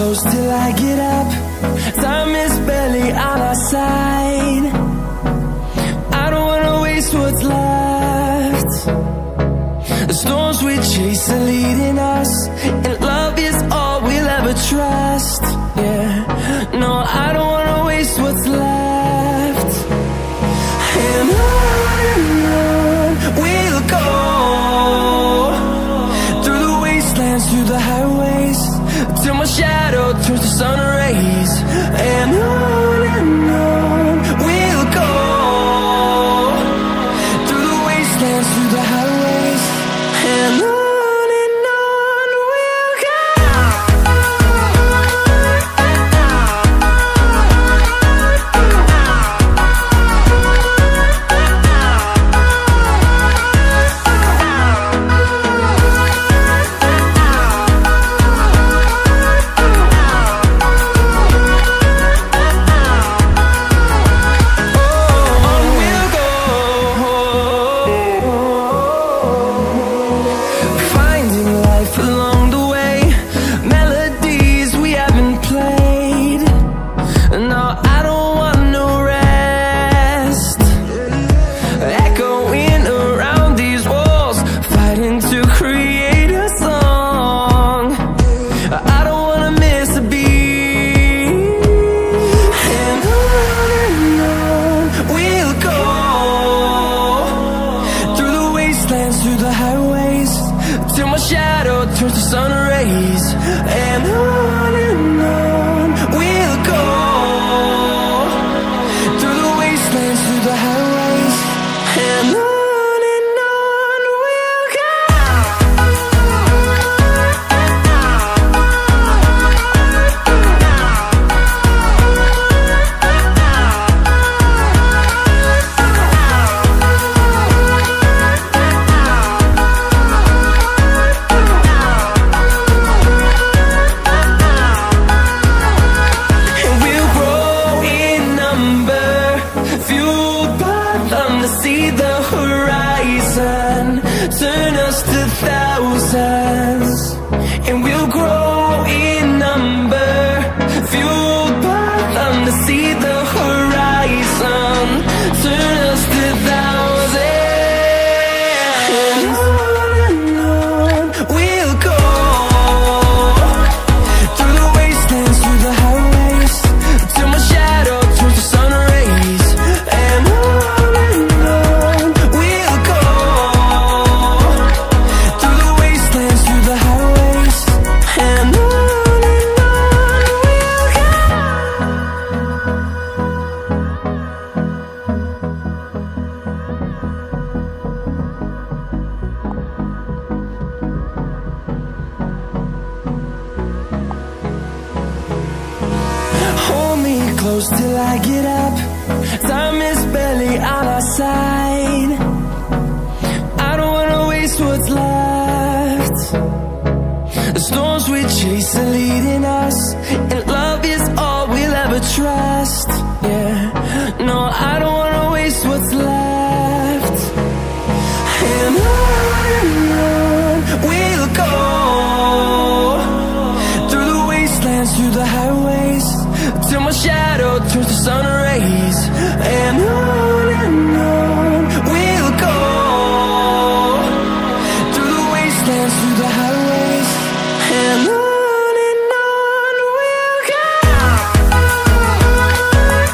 close till I get up. Time is barely on our side. I don't wanna waste what's left. The storms we chase are leading us, and love is all we'll ever trust. Yeah, no, I don't wanna waste what's left. And on we'll go, through the wastelands, through the highways, till my shadow turns to sun rays. And on we'll go, through the wastelands, through the highways, and on we'll go. Through the highways, till my shadow turns to sun rays. And on we'll go, through the wastelands, through the highways, and on we'll go. See the horizon, turn us to thousands, and we'll grow in number, fueled by them to see the horizon, turn us to thousands, and on we'll go, through the wastelands, through the highways, till my shadow turns to sun rays. And close till I get up. Time is barely on our side. I don't wanna waste what's left. The storms we chase are leading us, and love is all we'll ever trust. Yeah, no, I don't wanna waste what's left. And on we'll go, through the wastelands, through the highways, till my shadow turns to sun rays. And on we'll go, through the wastelands, through the highways, and on we'll go.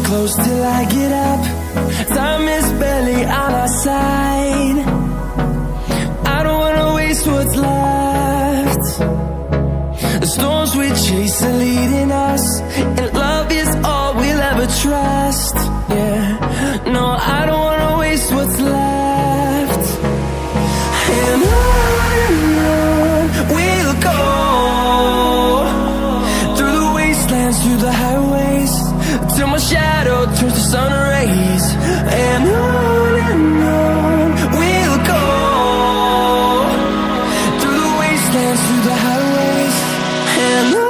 close till I get up. Time is barely on our side. I don't wanna waste what's left. The storms we chase are leading us, and love is all we'll ever trust. Yeah, no, I don't wanna waste what's left. And on we'll go, through the wastelands, through the highways, till my shadow turns to sun rays. And on we'll go, through the wastelands, through the highways, and on we'll go.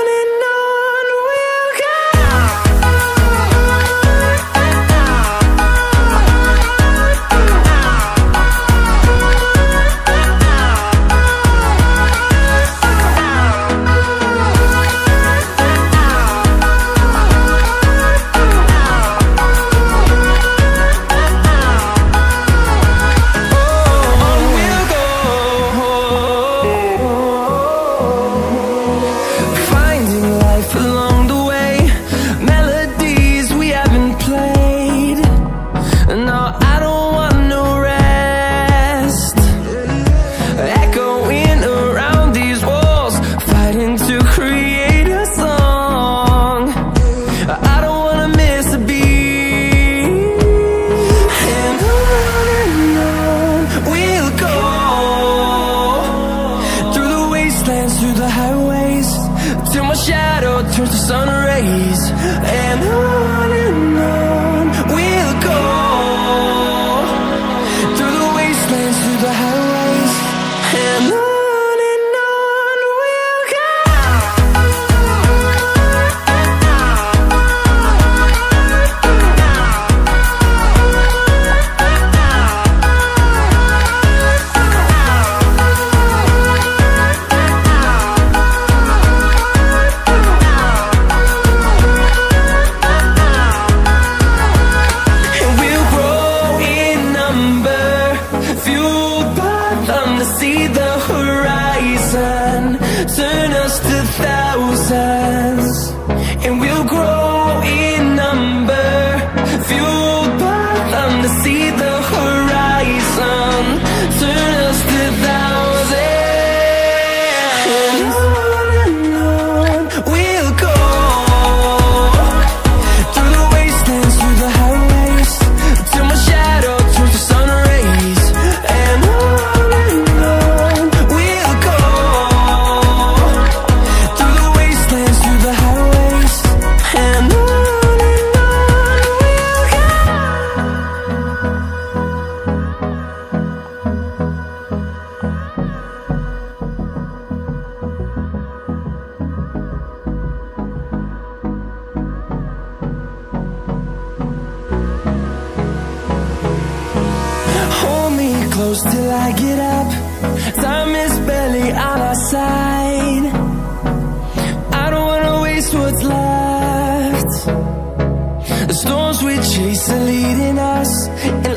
Through the highways, till my shadow turns to sun rays. And on we'll go, through the wastelands, through the highways, and on we'll go. See the horizon, turn us to thousands, and we'll grow in number, fueled by them. To see the horizon, turn us to thousands, and on we'll go, through the wastelands, through the highways, till my shadow turns to sun rays. And close till I get up. Time is barely on our side. I don't wanna waste what's left. The storms we chase are leading us, and